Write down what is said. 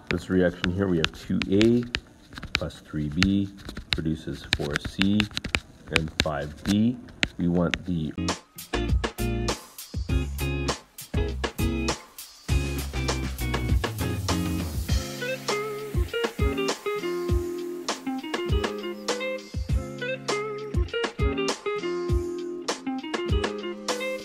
This reaction here, we have 2A plus 3B produces 4C and 5B. We want the